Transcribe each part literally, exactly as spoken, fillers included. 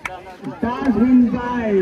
Toss win by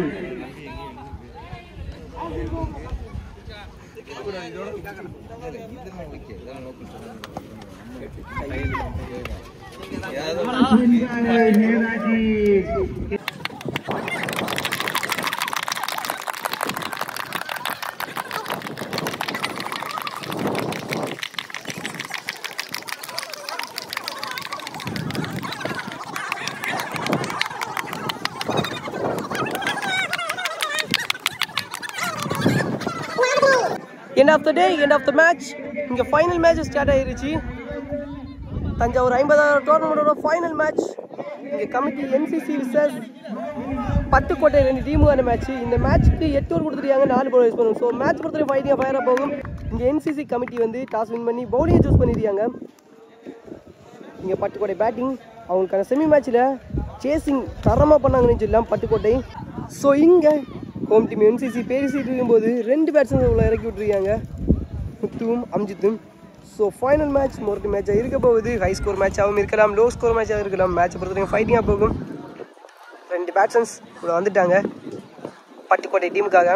End of the day, end of the match. இங்க final match start ஆயிருச்சு. தஞ்சாவூர் ஐம்பதாவது டோர்னமெண்டோட final match. இங்க committee NCC versus Pattukkottai ரெண்டு டீமுக்கான மேட்ச். இந்த மேட்ச்க்கு எட்டு ஓவர் கொடுத்துருக்காங்க, நாலு பவுலர் யூஸ் பண்ணுவோம். ஸோ மேட்ச் பொறுத்தவரை ஃபைட்டிங்காக ஃபயராக போகும். இங்கே என்சிசி கமிட்டி வந்து டாஸ் வின் பண்ணி பவுலிங்கை சூஸ் பண்ணியிருக்காங்க. இங்கே பட்டுக்கோட்டை பேட்டிங் அவங்களுக்கான செமி மேட்ச்சில் சேசிங் தரமாக பண்ணாங்கன்னு சொல்லலாம் பட்டுக்கோட்டை. ஸோ இங்கே ஹோம் டீம் என்சிசி பேசிட்டு இருக்கும்போது ரெண்டு பேட்ஸ்மேன் உள்ள இறக்கி விட்டுருக்காங்க, முத்துவும் அம்ஜித்தும். ஸோ ஃபைனல் மேட்ச் மொரட்டி மேட்சாக இருக்க போகுது. ஹை ஸ்கோர் மேட்சாகவும் இருக்கலாம், லோ ஸ்கோர் மேட்சாகவும் இருக்கலாம். மேட்சை பொறுத்தவரைக்கும் ஃபைட்டிங்காக போகும். ரெண்டு பேட்ஸ்மேன்ஸ் உள்ள வந்துட்டாங்க பட்டுக்கோட்டை டீமுக்காக.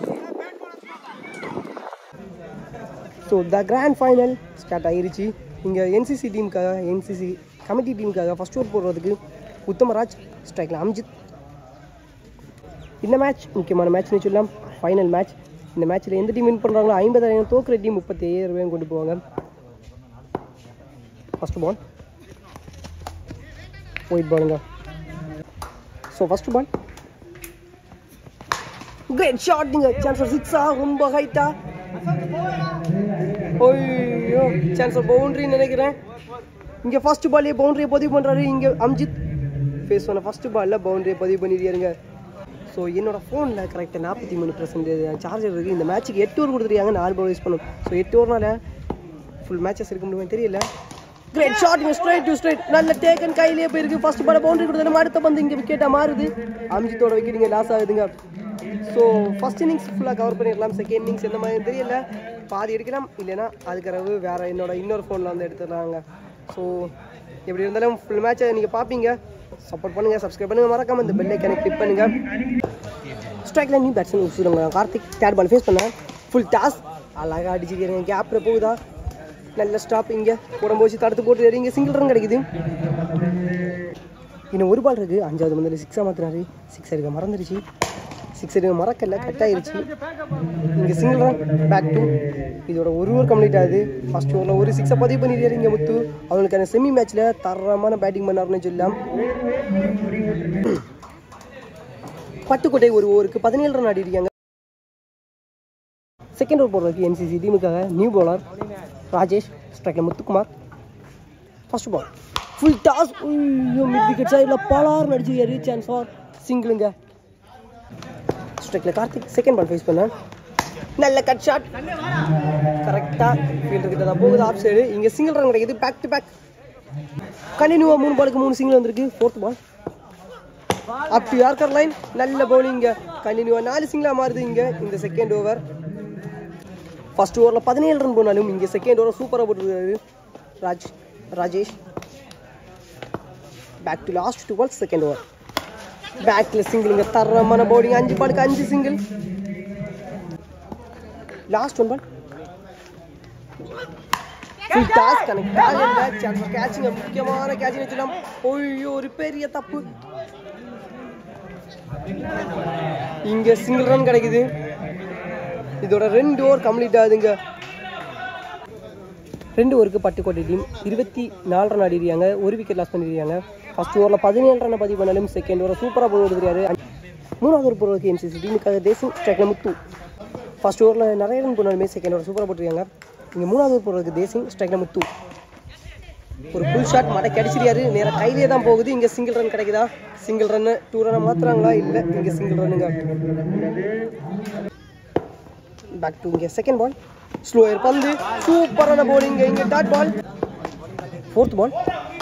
So the grand final start ஆகிருச்சு. இங்கே என்சிசி டீமுக்காக என்சிசி கமிட்டி டீமுக்காக ஃபஸ்ட் ஓவர் போடுறதுக்கு உத்தமராஜ், ஸ்ட்ரைக்கில் அம்ஜித். இந்த மேட்ச் முக்கியமான மேட்ச்னு சொல்லலாம், ஃபைனல் மேட்ச். இந்த மேட்ச்சில் எந்த டீம் வின் பண்ணுறாங்களோ ஐம்பதாயிரம், தோக்குற டீம் முப்பத்தி ஐயாயிரம் ரூபாயும் கொண்டு போவாங்க. ஃபஸ்ட் பால் ஒயிட் பாலுங்க. ஸோ ஃபஸ்ட் பால் கிரேட் ஷாட்ங்க, சான்ஸ் ஃபார் சிக்ஸா, ரொம்ப ஹைட்டா. ஓய்யோ சான்ஸ் ஃபார் பவுண்டரின்னு நினைக்கிறேன். இங்கே ஃபஸ்ட் பால்லேயே பவுண்டரியை பதிவு பண்ணுறாரு. இங்கே அம்ஜித் ஃபேஸ் பண்ண ஃபஸ்ட் பாலில் பவுண்டரியை பதிவு பண்ணிடுறாருங்க. ஸோ என்னோட ஃபோனில் கரெக்டாக நாற்பத்தி மூணு பர்சன்டேஜ் சார்ஜர் இருக்குது. இந்த மேட்ச்சுக்கு எட்டு ஓவர் கொடுத்துருக்காங்க, நாலு பால் யூஸ் பண்ணும். ஸோ எட்டு ஓவர்னால ஃபுல் மேட்சஸ் இருக்க முடியுமா தெரியல. Great shot, straight to straight, நல்ல டேக்கன், கையிலே போயிருக்கு. ஃபர்ஸ்ட் பால் பவுண்டரி கொடுத்து நம்ம அடுத்த பந்து இங்கே விக்கெட்டாக மாறுது. அம்ஜித்தோட விக்கெட் இங்கே லாஸ் ஆகுதுங்க. ஸோ ஃபஸ்ட் இன்னிங்ஸ் ஃபுல்லாக கவர் பண்ணிடலாம், செகண்ட் இன்னிங்ஸ் எந்த மாதிரி தெரியல, பாதி எடுக்கலாம், இல்லைன்னா அதுக்கறவு வேறு என்னோட இன்னொரு ஃபோனில் வந்து எடுத்துடுறாங்க. ஸோ எப்படி இருந்தாலும் ஃபுல் மேட்சை நீங்கள் பார்ப்பீங்க. சப்போர்ட் பண்ணுங்கள், சப்ஸ்கிரைப் பண்ணுங்கள், மறக்காமல் இந்த பெல் ஐக்கானை கிளிக் பண்ணுங்கள். ஸ்ட்ரைக்கில் நியூ பேட்ஸ்மேன் வச்சுருங்க. கார்த்திக் தேர்ட் பால் ஃபேஸ் பண்ணேன், ஃபுல் டாஸ் அழகாக அடிச்சுக்கிறேங்க. கேப்பில் போகுதா, நல்ல ஸ்டாப். இங்கே உடம்பு தடுத்து போட்டு இங்கே சிங்கிள் ரன் கிடைக்குது. இன்னும் ஒரு பால் இருக்குது, அஞ்சாவது மந்தில் சிக்ஸாக மாற்றினாரு. சிக்ஸ் எடுக்க மறந்துடுச்சு, சிக்ஸ் எடுக்க மறக்கல, கட் ஆகிடுச்சு. இங்கே சிங்கிள் ரன், பேக் டூ. இதோட ஒரு ஓவர் கம்ப்ளீட் ஆகுது. ஃபர்ஸ்ட் ஓவரில் ஒரு சிக்ஸை பதிவு பண்ணிடுறாரு இங்கே முத்து. அவங்களுக்கான செமி மேட்ச்சில் தரமான பேட்டிங் பண்ணாருன்னு சொல்லலாம். பட்டுக்கோட்டை ஒரு ஓவருக்கு பதினேழு ரன் ஆடி இருக்காங்க. செகண்ட் ஓவர் போடுறதுக்கு என்சிசி டீமுக்காக நியூ பவுலர் ராஜேஷ், ஸ்ட்ரைக்கில் Muthukumar. First ball full toss, mid wicket சைடில் பலார் நடிச்சிருக்காரு. சான்ஸ் ஃபார் சிங்கிளுங்க. ஸ்ட்ரைக்கில் கார்த்திக் செகண்ட் பால் ஃபேஸ் பண்ண, நல்ல கட் ஷாட், கரெக்டாக ஃபீல்டர் கிட்ட தான் போகுது, ஆஃப் சைடு. இங்கே சிங்கிள் ரன் கிடைக்குது, பேக் டு பேக். கண்டினியூவாக மூணு பாலுக்கு மூணு சிங்கிள் வந்திருக்கு. Fourth ball up to yorker line, நல்ல பவுலிங்க, கண்டினியூவாக நாலு சிங்கிளாக மாறுது இங்கே இந்த செகண்ட் ஓவர். ஃபர்ஸ்ட் ஓவரில் பதினேழு ரன் போனாலும் இங்கே செகண்ட் ஓவர் சூப்பராக போட்டுருக்காரு Raj Rajesh. Back to last two ball second over, பேக்கில் சிங்கிளுங்க, தரமான பவுலிங், அஞ்சு பாலுக்கு அஞ்சு single. Last one ball full toss, connect ஆகல. சான்ஸ் ஃபார் கேட்சிங், முக்கியமான கேட்சிங் வச்சுக்கலாம். ஓய்யோ ஒரு பெரிய தப்பு. இங்கே சிங்கிள் ரன் கிடைக்குது. இதோட ரெண்டு ஓவர் கம்ப்ளீட் ஆகுதுங்க. ரெண்டு ஓவருக்கு பட்டுக்கோட்டை டீம் இருபத்தி நாலு ரன் ஆடிருக்காங்க, ஒரு விக்கெட் லாஸ் பண்ணிருக்காங்க. ஃபர்ஸ்ட் ஓவரில் பதினேழு ரன் பதிவு பண்ணாலும் செகண்ட் ஓவர் சூப்பராக போய் கொடுக்குறாரு. மூணாவது ஓவர் போடுறதுக்கு என்சிசி டீமுக்காக தேசிங், ஸ்ட்ரைக்கில் முத்து. ஃபர்ஸ்ட் ஓவரில் நிறைய ரன் போனாலுமே செகண்ட் ஓவர் சூப்பராக போட்டுருக்காங்க. இங்கே மூணாவது ஓவர் போடுறதுக்கு தேசிங், ஸ்ட்ரைக்கில் முத்து. ஒரு ஃபுல் ஷாட் மடை கிடைச்சிருக்காரு, நேராக கையிலே தான் போகுது. இங்கே சிங்கிள் ரன் கிடைக்குதா, சிங்கிள் ரன்னு டூ ரன்னை மாற்றுறாங்களா, இல்லை இங்கே சிங்கிள் ரன்னுங்க. பேக் டு இங்கே செகண்ட் பால், ஸ்லோயர் பந்து, சூப்பரான பவுலிங். இங்கே dot ball, fourth ball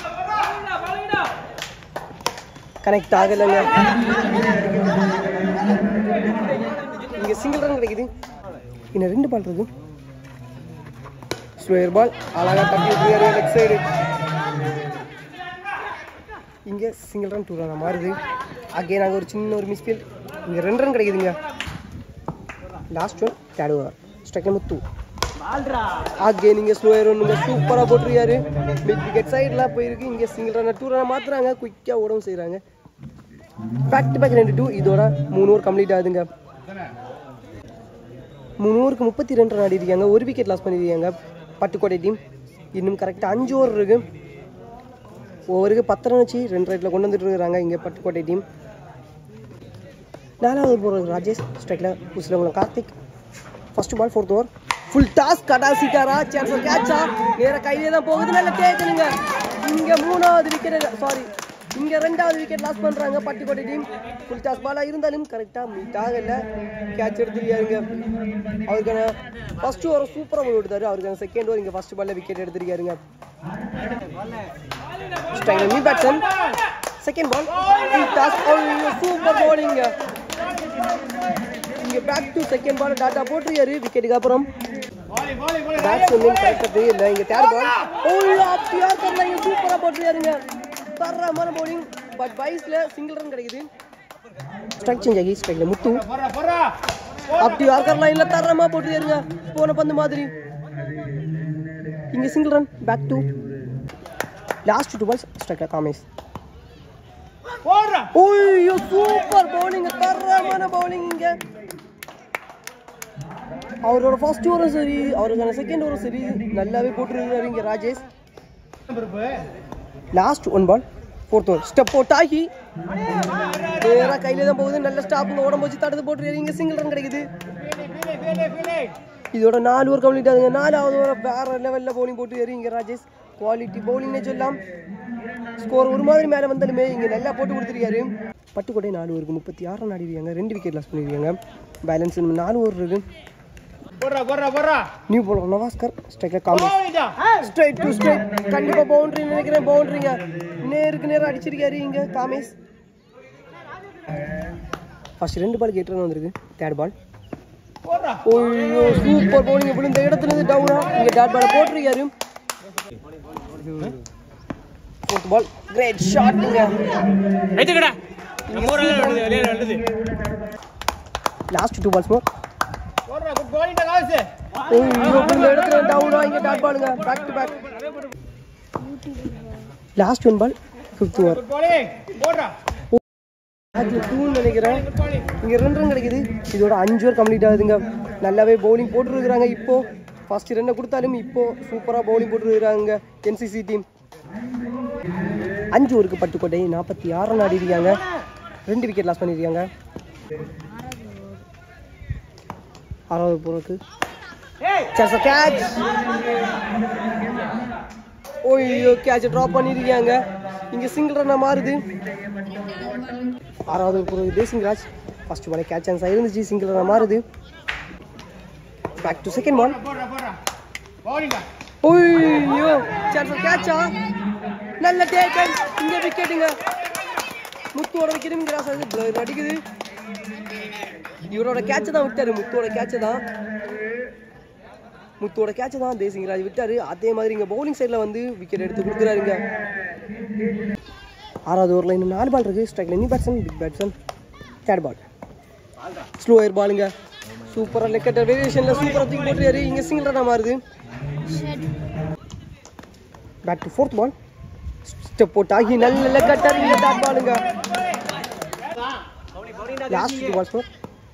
connect ஆகலைங்க. இங்கே சிங்கிள் ரன் கிடைக்குது. இன்னும் ரெண்டு பால் இருக்கு. ஸ்லோயர் பால் அழகாக தட்டி விட்டுருக்காரு லெக் சைடு. இங்கே சிங்கிள் ரன் டூ ரன் மாறுது. அகைன் அங்கே ஒரு சின்ன ஒரு மிஸ்ஃபீல்ட். இங்கே ரெண்டு ரன் கிடைக்குதுங்க. லாஸ்ட் ஒன் தேர்ட் ஓவர் ஸ்ட்ரைக்கில் முத்து. அகைன் இங்கே ஸ்லோயர் ஒன்றுங்க சூப்பராக போட்டுருக்காரு. மிட் விக்கெட் சைடெலாம் போயிருக்கு. இங்கே சிங்கிள் ரன் டூ ரன் மாற்றுறாங்க. குயிக்காக உடம்பு செய்கிறாங்க. பேக் டு பேக் ரெண்டு டூ. இதோட மூணு ஓவர் கம்ப்ளீட் ஆகுதுங்க. மூணு ஓவருக்கு முப்பத்தி ரெண்டு ரன் ஆடிருக்காங்க. ஒரு விக்கெட் லாஸ் பண்ணியிருக்காங்க பட்டுக்கோட்டை டீம். இன்னும் கரெக்டாக அஞ்சு ஓவர் இருக்கு. ஓவருக்கு பத்து ரன் வச்சு ரெண்டு ரைட்டில் கொண்டு வந்துட்டு இருக்கிறாங்க இங்கே பட்டுக்கோட்டை டீம். நாலாவது போகிறது ராஜேஷ். ஸ்ட்ரைக்கில் உசிலவங்களும் Karthik. First ball fourth over full toss கடாசிட்டாரா சான்ஸ் கேட்சா நேர கையிலே தான் போகுது. நல்ல கேட்கணுங்க. இங்கே மூணாவது விக்கெட் சாரி இங்கே ரெண்டாவது விக்கெட் லாஸ் பண்ணுறாங்க பட்டுக்கோட்டை டீம். ஃபுல் டாஸ் பாலாக இருந்தாலும் கரெக்டாக மீட் ஆகலை. கேட்ச் எடுத்துருக்காருங்க. அவருக்கான ஃபர்ஸ்ட் ஓவர் சூப்பராக போய் விடுத்தாரு. அவருக்கான செகண்ட் ஓவர் இங்கே ஃபர்ஸ்ட் பாலில் விக்கெட் எடுத்துருக்காருங்க. ஸ்ட்ரைக்கில் new batsman. Second ball full toss super bowling. இங்கே பேக் டு செகண்ட் பால் டாட்டா போட்டுருக்காரு. விக்கெட்டுக்கு அப்புறம் பேட்ஸ்மேன் கரெக்டாக இல்லை. இங்கே தேர்ட் பால் அப்படியா தெரியல. இங்கே சூப்பராக போட்டுருக்காருங்க. தரமான பவுலிங். பட் பைஸ்ல சிங்கிள் ரன் கிடைக்குது. ஸ்ட்ரைக் சேஞ்ச் ஆகி ஸ்ட்ரைக்ல முத்து. அப்படி யார்கர் லைன்ல தரமா போட்டுருக்காருங்க. போன பந்து மாதிரி. இங்க single run. Back to last two balls ஸ்ட்ரைக்ல காமேஷ். ஓய்யோ சூப்பர் பவுலிங். தரமான பவுலிங். இங்க அவரோட ஃபர்ஸ்ட் ஓவரும் சரி அவருக்கான செகண்ட் ஓவரும் சரி நல்லாவே போட்டுருக்காரு இங்க Rajesh. Last one ball fourth over step out ஆகி நேராக கையில தான் போகுது. நல்ல ஸ்டாப்புங்க. உடம்பு வச்சு தடுத்து போட்டுருக்காரு. இங்கே சிங்கிள் ரன் கிடைக்குது. இதோட நாலு ஓவர் கம்ப்ளீட் ஆகுதுங்க. நாலாவது ஓவர் வேற லெவலில் பவுலிங் போட்டுருக்காரு இங்கே ராஜேஷ். குவாலிட்டி பவுலிங்னே சொல்லலாம். ஸ்கோர் ஒரு மாதிரி மேலே வந்தாலுமே இங்கே நல்லா போட்டு கொடுத்துருக்காரு. பட்டுக்கோட்டை நாலு ஓவருக்கு முப்பத்தி ஆறு ரன் ஆடிருக்காங்க. ரெண்டு விக்கெட் லாஸ் பண்ணியிருக்காங்க. பேலன்ஸ் நாலு ஓவர் இருக்கு. New bowler Navaskar. Striker Kamesh. Straight to straight கண்டிப்பா பவுண்டரி நினைக்கிறேன். பவுண்டரிங்க நேருக்கு நேரம் அடிச்சிருக்காரு இங்க காமேஷ். ஃபர்ஸ்ட் ரெண்டு பால் எட்டு ரன் வந்திருக்கு. தேர்ட் பால் ஓய்யோ சூப்பர் பவுலிங். விழுந்த இடத்துல இருந்து டவுனா இங்க டாட் பால் போட்டுருக்காரு. Fourth ball great shot. இங்க last two balls more. Last one ball fifth over நினைக்கிறேன். இங்க ரெண்டு ரன் கிடைக்குது. இதோட அஞ்சு ஓவர் கம்ப்ளீட் ஆகுதுங்க. நல்லாவே பவுலிங் போட்டுருக்காங்க. இப்போ ஃபர்ஸ்ட் ரெண்டை கொடுத்தாலும் இப்போ சூப்பராக பவுலிங் போட்டுருக்காங்க என்சிசி டீம். அஞ்சு ஓவருக்கு பட்டுக்கோட்டை நாற்பத்தி ஆறு ரன் ஆடி இருக்காங்க. ரெண்டு விக்கெட் லாஸ் பண்ணியிருக்காங்க. ஆறாவது போருக்கு கேட்ச். ஓய்யோ கேட்ச் ட்ராப் பண்ணிருக்காங்க. இங்க சிங்கிள் ரன்னா மாறுது. ஆறாவது போருக்கு Desingraj. First ball catch chance இருந்துச்சு. சிங்கிள் ரன்னா மாறுது. Back to second ball. ஓய்யோ சான்ஸ் கேட்சா நல்ல டேக்கன். இங்க விக்கெட்டுங்க. முத்துவோட விக்கெட்டும் கிராஸ் ஆகுது. அடிக்குது. இவரோட கேட்சை தான் விட்டாரு. முத்தோட கேட்சை தான் முத்தோட கேட்சை தான் தேசிங்கராஜ் விட்டாரு. அதே மாதிரி இங்கே பவுலிங் சைடில் வந்து விக்கெட் எடுத்து கொடுக்குறாருங்க. ஆறாவது ஓவரில் இன்னும் நாலு பால் இருக்குது. ஸ்ட்ரைக்கில் new batsman big batsman. Third ball slower பாலுங்க. சூப்பராக லெக்கட்டர் வேரியேஷனில் சூப்பராக தூக்கி போட்டுருக்காரு. இங்கே சிங்கிள் ரன்னாக மாறுது. Back to fourth ball step out ஆகி நல்ல லெக்கட்டர். இங்கே தேர்ட் பாலுங்க. Last two balls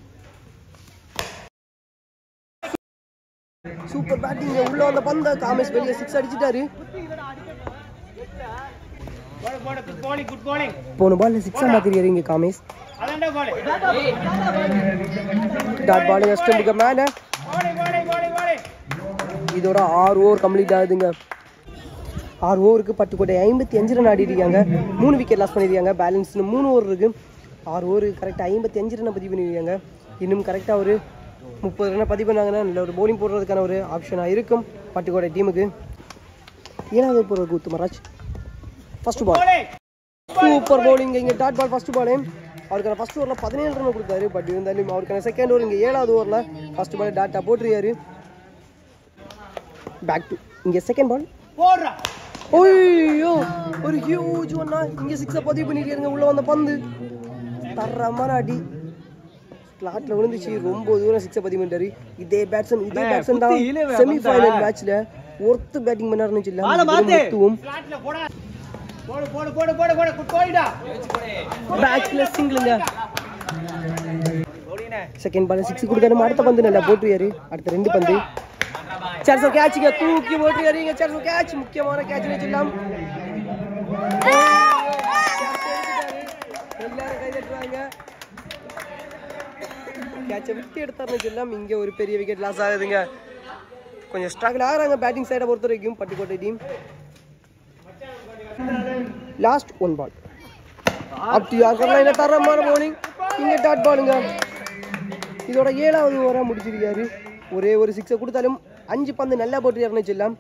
super batting. உள்ள வந்த பந்த காமேஷ் வெளியே சிக்ஸ் அடிச்சிட்டாரு. போன பால்ல சிக்ஸா மாத்திருக்காரு இங்க காமேஷ். டாட் பால் ஸ்டம்புக்கு மேல. இதோட ஆறு ஓவர் கம்ப்ளீட் ஆகுதுங்க. ஆறு ஓவருக்கு பட்டுக்கோட்டை ஐம்பத்தி அஞ்சு ரன் ஆடி இருக்காங்க. மூணு விக்கெட் லாஸ் பண்ணிருக்காங்க. பேலன்ஸ் மூணு ஓவர் இருக்கு. ஆறு ஓவருக்கு கரெக்டாக ஐம்பத்தி அஞ்சு ரன் பதிவு பண்ணிருக்காங்க. இன்னும் கரெக்டாக ஒரு முப்பது ரன்னை பதிவு பண்ணாங்கன்னா நல்ல ஒரு பவுலிங் போடுறதுக்கான ஒரு ஆப்ஷனாக இருக்கும் பட்டுக்கோட்டை டீமுக்கு. ஏழாவது போடுறது Uthamaraj. First ball super bowling. இங்கே டாட் பால் ஃபர்ஸ்ட் பாலே அவருக்கான ஃபர்ஸ்ட் ஓவரில் பதினேழு ரன் கொடுத்தாரு. பட் இருந்தாலும் அவருக்கான செகண்ட் ஓவர் இங்கே ஏழாவது ஓவரில் ஃபர்ஸ்ட் பால் டாட்டா போட்டுருக்காரு. பேக் டு இங்கே செகண்ட் பால். ஓய்யோ ஒரு ஹியூஜ் ஒன்னா இங்கே சிக்ஸை பதிவு பண்ணிருக்காருங்க. உள்ள வந்த பந்து தரமான அடி ஸ்லாட்ல விழுந்துச்சு. ரொம்ப தூரம் சிக்ஸை பதிவு பண்ணிட்டாரு. இதே பேட்ஸ்மேன் இதே பேட்ஸ்மேன் தான் செமிஃபைனல் மேட்ச்ல ஒருத்து பேட்டிங் பண்ண ஆரம்பிச்சிடலாம். பேட்ஸ்ல சிங்கிளுங்க. செகண்ட் பால் சிக்ஸ் கொடுத்தாரு. அடுத்த பந்து நல்லா போட்டுருக்காரு. அடுத்த ரெண்டு பந்து சான்ஸ் கேட்சுங்க தூக்கி போட்டுருக்காரு. சான்ஸ் கேட்ச் முக்கியமான கேட்ச் வச்சிடலாம். எல்லாரும் கை தட்டுறாங்க. கேட்சை விட்டு எடுத்தாருன்னு சொல்லலாம். இங்கே ஒரு பெரிய விக்கெட் லாஸ் ஆகுதுங்க. கொஞ்சம் ஸ்ட்ரகிள் ஆகிறாங்க பேட்டிங் சைடை பொறுத்த வரைக்கும் Pattukkottai team. Last one ball அப்படி யாருக்கெல்லாம் தரமான பவுலிங். இங்கே டாட் பாலுங்க. இதோட ஏழாவது ஓவராக முடிச்சிருக்காரு. ஒரே ஒரு சிக்ஸை கொடுத்தாலும் அஞ்சு பந்து நல்லா போட்டுருக்காருன்னு சொல்லலாம்.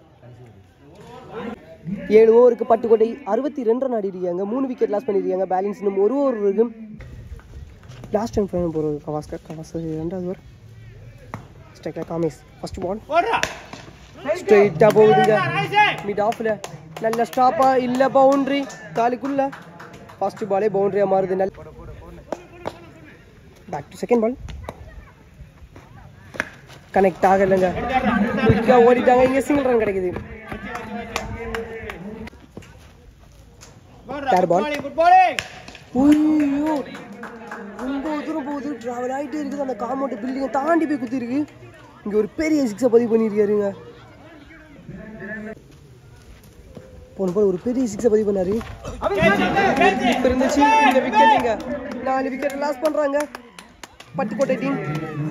ஏழு ஓவருக்கு பட்டுக்கோட்டை அறுபத்தி ரெண்டு ரன் ஆடிருக்காங்க. மூணு விக்கெட் லாஸ் பண்ணியிருக்காங்க. பேலன்ஸ் இன்னும் ஒரு ஓவர் இருக்கும். லாஸ்ட் டைம் ஃபைனல் போகிறது கவாஸ்கர். கவாஸ்கர் ரெண்டாவது ஓவர் ஸ்ட்ரைக்கில் காமேஸ். ஃபர்ஸ்ட் பால் ஸ்ட்ரெயிட்டாக போகுதுங்க. மிட் ஆஃபில் நல்ல ஸ்டாப்பாக இல்லை பவுண்ட்ரி காலுக்குள்ள. ஃபர்ஸ்ட் பாலே பவுண்ட்ரியாக மாறுது. நல்ல back to second ball connect ஆகலைங்க. குயிக்காக ஓடிட்டாங்க. இங்கே சிங்கிள் ரன் கிடைக்குது. தேர்ட் பால் ரொம்ப தூரம் போகுது. ட்ராவல் ஆகிட்டே இருக்குது. அந்த காம்பவுண்ட் பில்டிங்கை தாண்டி போய் குத்தி இருக்கு. இங்கே ஒரு பெரிய சிக்ஸை பதிவு பண்ணியிருக்காருங்க. போன போல ஒரு பெரிய சிக்ஸை பதிவு பண்ணாரு. இப்போ இருந்துச்சு இந்த விக்கெட்டுங்க. நாலு விக்கெட் லாஸ் பண்ணுறாங்க பட்டுக்கோட்டை டீம்.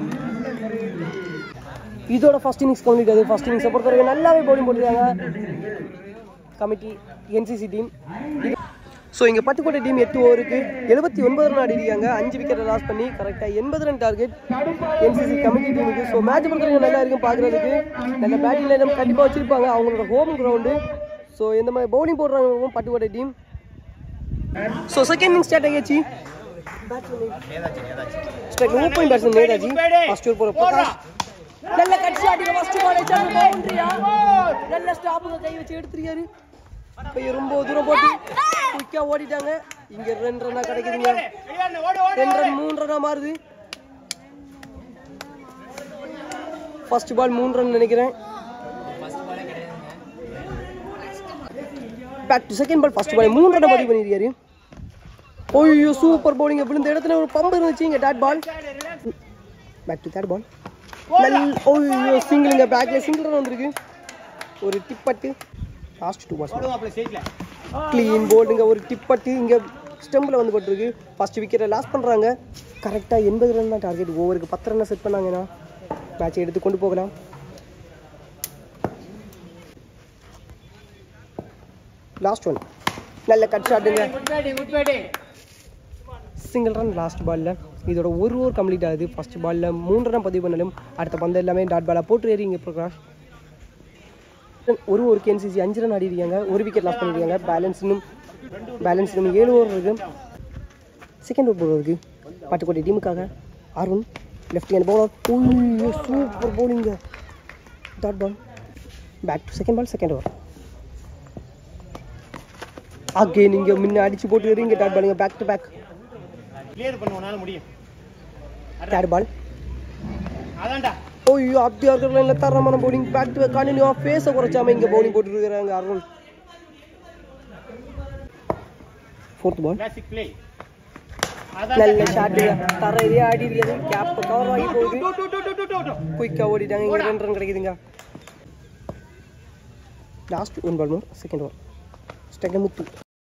இதோட ஃபர்ஸ்ட் இன்னிங்ஸ் கம்ப்ளீட் ஆகுது. ஃபர்ஸ்ட் இன்னிங்ஸை பொறுத்த வரைக்கும் நல்லாவே பவுலிங் போட்டுருக்காங்க கமிட்டி என்சிசி டீம். ஸோ இங்கே பட்டுக்கோட்டை டீம் எட்டு ஓவருக்கு எழுபத்தி ஒன்பது ரன் ஆடிருக்காங்க. அஞ்சு விக்கெட்டை லாஸ் பண்ணி கரெக்டாக எண்பது ரன் டார்கெட் என்சிசி கமிட்டி டீமுக்கு. ஸோ மேட்ச் பொறுத்தவரைக்கும் நல்லா இருக்கும் பார்க்குறதுக்கு. நல்ல பேட்டிங் லைன் கண்டிப்பாக வச்சுருப்பாங்க. அவங்களோட ஹோம் கிரவுண்டு. ஸோ எந்த மாதிரி பவுலிங் போடுறாங்க Pattukkottai team. So second inning start ஆகிடுச்சு. Opening batsman Netaji first over போகிற பிரகாஷ் நல்ல கட்சி ஆடிங்க. ஃபர்ஸ்ட் பால் பவுண்டரியா நல்ல ஸ்டாப்புங்க கை வச்சு எடுத்துருக்காரு. இப்போ ரொம்ப தூரம் போட்டு குயிக்காக ஓடிட்டாங்க. இங்கே ரெண்டு ரன்னா கிடைக்குதுங்க. ரெண்டு ரன் மூணு ரன்னா மாறுது. ஃபர்ஸ்ட் பால் மூணு ரன் நினைக்கிறேன். Back to second ball first ball மூணு ரன் பதிவு பண்ணியிருக்காரு. ஓய்யோ சூப்பர் பவுலிங். விழுந்த இடத்துல ஒரு பம்பு இருந்துச்சு. இங்கே dot ball. Back to third ball நல்ல ஓய்யோ சிங்கிளுங்க. பேக்ல சிங்கிள் ரன் வந்திருக்கு. ஒரு டிப்பட்டு. லாஸ்ட் டூ பால்ஸ் க்ளீன் போல்டுங்க. ஒரு டிப்பட்டு இங்கே ஸ்டம்பில் வந்து போட்டுருக்கு. ஃபர்ஸ்ட் விக்கெட்டை லாஸ் பண்ணுறாங்க. கரெக்டாக எண்பது ரன் தான் டார்கெட். ஓவருக்கு பத்து ரன்னை செட் பண்ணாங்கன்னா மேட்சை எடுத்து கொண்டு போகலாம். லாஸ்ட் ஒன் நல்ல கட் ஷாட்டுங்க. சிங்கிள் ரன் லாஸ்ட் பாலில். இதோட ஒரு ஓவர் கம்ப்ளீட் ஆகுது. ஃபர்ஸ்ட் பாலில் மூன்று ரன் பதிவு பண்ணாலும் அடுத்த பந்து எல்லாமே டாட் பாலாக போட்டு ஏறிங்க பிரகாஷ். ஒரு ஓவருக்கு என்சிசி அஞ்சு ரன் ஆடிருக்காங்க. ஒரு விக்கெட் லாஸ் பண்ணிருக்காங்க. பேலன்ஸ் இன்னும் பேலன்ஸ் இன்னும் ஏழு ஓவர் இருக்கு. செகண்ட் ஓவர் போடுறதுக்கு பட்டுக்கோட்டை டீமுக்காக அருண் லெஃப்ட் ஹேண்ட் பவுலர். ஓய்யோ சூப்பர் பவுலிங்க. Dot ball. Back to second ball second over. அகே நீங்கள் முன்ன அடிச்சு போட்டு வரீங்க. டாட் பாலுங்க. Back to back third ball. ஓய்யோ அப்படியா இருக்கிற இல்லை தரமான பவுலிங். பேக் டு கண்டினியூ ஃபேஸை குறைச்சாம இங்கே பவுலிங் போட்டுருக்காங்க அருண். ஃபோர்த் பால் நல்ல ஷாட்டுங்க. தரையிலே ஆடி இருக்காது. கேப் கவர் ஆகி போகுது. குயிக்காக ஓடிட்டாங்க. இங்கே ரெண்டு ரன் கிடைக்குதுங்க. Last one ball more second over ஸ்ட்ரைக்கில் முத்து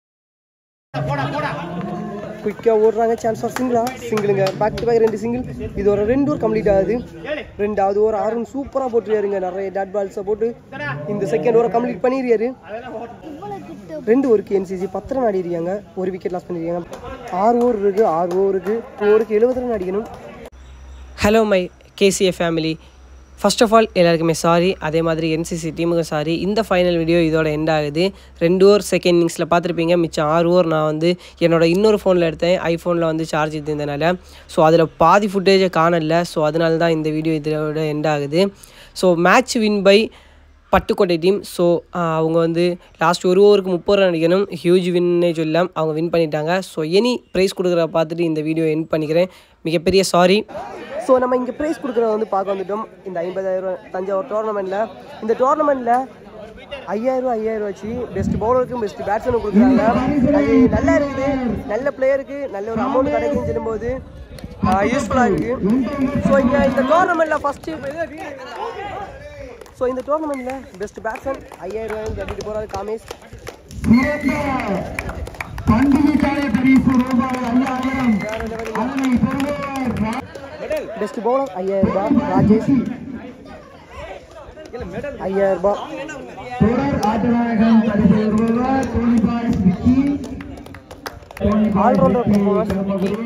குயிக்காக ஓடுறாங்க. சான்ஸ் ஆஃப் சிங்கிளா சிங்கிளுங்க. பேக் டு பேக் ரெண்டு சிங்கிள். இதோட ரெண்டு ஓவர் கம்ப்ளீட் ஆகுது. ரெண்டாவது ஓவர் ஆறும் சூப்பராக போட்டுருக்காருங்க. நிறைய டாட் பால்ஸை போட்டு இந்த செகண்ட் ஓவரை கம்ப்ளீட் பண்ணிடுறாரு. ரெண்டு ஓவருக்கு என்சிசி பத்து ரன் ஆடிருக்காங்க. ஒரு விக்கெட் லாஸ் பண்ணியிருக்காங்க. ஆறு ஓவர் இருக்குது. ஆறு ஓவருக்கு ஓவருக்கு எழுபது ரன் அடிக்கணும். Hello my KCA family. First of all எல்லாருக்குமே சாரி. அதே மாதிரி என்சிசி டீமுக்கு சாரி. இந்த ஃபைனல் வீடியோ இதோட எண்ட் ஆகுது. ரெண்டு ஓவர் செகண்ட் இன்னிங்ஸில் பார்த்துருப்பீங்க. மிச்சம் ஆறு ஓவர் நான் வந்து என்னோட இன்னொரு ஃபோனில் எடுத்தேன். ஐஃபோனில் வந்து சார்ஜ் இருந்ததுனால ஸோ அதில் பாதி ஃபுட்டேஜை காணல. ஸோ அதனால தான் இந்த வீடியோ இதோட எண்ட் ஆகுது. So match win by Pattukkottai team. So அவங்க வந்து லாஸ்ட் ஒரு ஓவருக்கு முப்பது ரன் அடிக்கணும், ஹியூஜ் வின்னே சொல்லலாம், அவங்க வின் பண்ணிட்டாங்க. ஸோ எனி ப்ரைஸ் கொடுக்குற பார்த்துட்டு இந்த வீடியோ எண்ட் பண்ணிக்கிறேன். மிகப்பெரிய சாரி. ஸோ நம்ம இங்கே ப்ரைஸ் கொடுக்குறத வந்து பார்க்க வந்துட்டோம். இந்த ஐம்பதாயிரம் தஞ்சாவூர் டோர்னமெண்ட்டில் இந்த டோர்னமெண்ட்டில் ஐயாயிரம் ஐயாயிரம் வச்சு பெஸ்ட் பவுலருக்கும் பெஸ்ட் பேட்ஸ்மேனுக்கும் கொடுக்குறாங்க. அது நல்லா இருக்குது, நல்ல பிளேயருக்கு நல்ல ஒரு அமௌண்ட் கிடைக்குன்னு சொல்லும்போது யூஸ்ஃபுல்லாக இருக்குது. ஸோ இங்கே இந்த டோர்னமெண்ட்டில் ஃபஸ்ட்டு ஸோ இந்த டோர்னமெண்ட்டில் பெஸ்ட் பேட்ஸ்மேன் ஐயாயிரம் ரூபாய் கட்டிட்டு போகிறாரு காமேஷ். பெஸ்ட் பவுலர் ஐயாயிரம் ரூபாய் ராஜேஷ், ஐயாயிரம் ரூபாய். Allrounder performance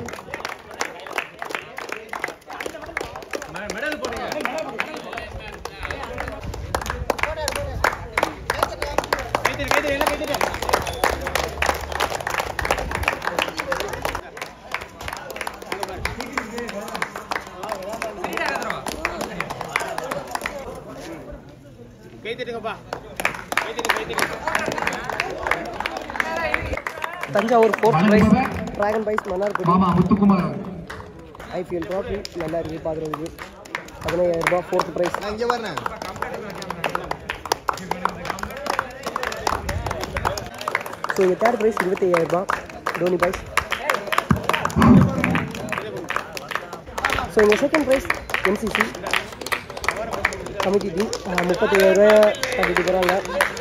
Thanjavur fourth prize dragon boys Mannargudi IPL trophy நல்லா இருக்குது பார்க்குறதுக்கு. பதினையாயிரம் ரூபாய் ஃபோர்த் ப்ரைஸ். ஸோ இங்கே தேர்ட் ப்ரைஸ் இருபத்தி ஐயாயிரம் ரூபாய் தோனி பைஸ். ஸோ இங்கே second prize NCC committee team முப்பத்தி ஐயாயிரம் ரூபாய் கட்டிட்டு போகிறாங்க.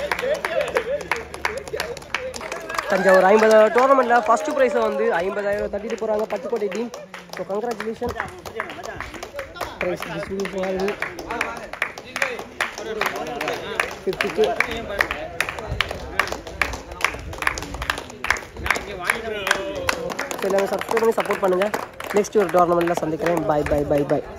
தஞ்சாவூர் ஐம்பது டோர்னமெண்ட்டில் ஃபஸ்ட்டு ப்ரைஸை வந்து ஐம்பதாயிரம் தட்டிட்டு போகிறாங்க Pattukkottai team. So congratulation. Prize distribution ஆகுது ஃபிஃப்டி கே. ஸோ எல்லாமே சப்ஸ்கிரைப் பண்ணி சப்போர்ட் பண்ணுங்கள். நெக்ஸ்ட் ஒரு டோர்னமெண்ட்டில் சந்திக்கிறேன். Bye bye bye by.